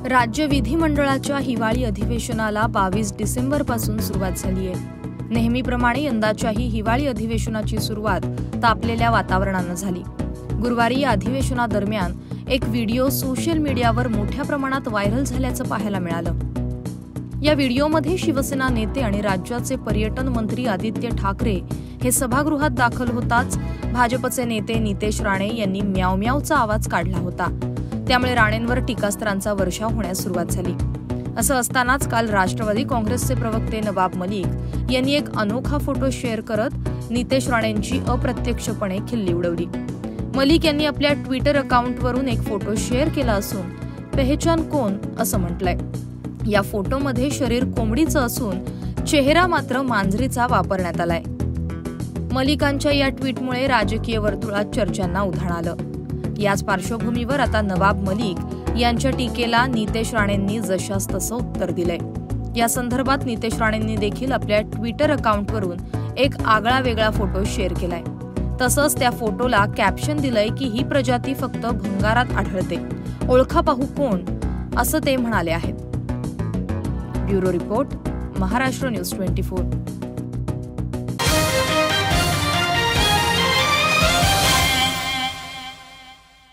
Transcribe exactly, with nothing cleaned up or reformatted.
राज्य विधिमंडळाच्या हिवाळी अधिवेशनाला बावीस डिसेंबर पासून सुरुवात झाली आहे। नेहमीप्रमाणे यंदाच्याही हिवाळी अधिवेशनाची सुरुवात तापलेल्या वातावरणानं झाली। गुरुवारी या अधिवेशनादरम्यान एक व्हिडिओ सोशल मीडियावर मोठ्या प्रमाणात व्हायरल झाल्याचं पाहायला मिळालं। या व्हिडिओमध्ये शिवसेना नेते आणि राज्याचे पर्यटन मंत्री आदित्य ठाकरे हे सभागृहात दाखल होताच भाजपचे नेते नितेश राणे यांनी म्याव म्यावचा आवाज काढला होता। त्यामुळे राणेंवर टीकास्त्रांचा वर्षाव होण्यास सुरुवात झाली। असं असतानाच काल राष्ट्रवादी काँग्रेसचे प्रवक्ते नवाब मलिक यांनी एक अनोखा फोटो शेअर करत नितेश राणेंची अप्रत्यक्षपणे खिल्ली उडवली। मलिक यांनी आपल्या ट्विटर अकाउंटवरून एक फोटो शेअर केला असून पहचान कोण असं म्हटलंय। या फोटोमध्ये शरीर कोंबडीचं असून चेहरा मात्र मांजरीचा वापरण्यात आलाय। मलिकांच्या या ट्विटमुळे राजकीय वर्तुळात चर्चांना उधाण आलं। याच पार्श्वभूमीवर आता नवाब मलिक यांच्या टीकेला नितेश राणेंनी जशास तसं उत्तर दिलंय। या संदर्भात नितेश राणेंनी देखील आपल्या ट्विटर अकाउंटवरून एक आगळा वेगळा फोटो शेअर केलाय। तसंच त्या फोटोला कॅप्शन दिलंय की ही प्रजाती फक्त भंगारात आढळते, ओळखा पाहू कोण, असं ते म्हणाले आहेत। ब्युरो रिपोर्ट, महाराष्ट्र न्यूज चोवीस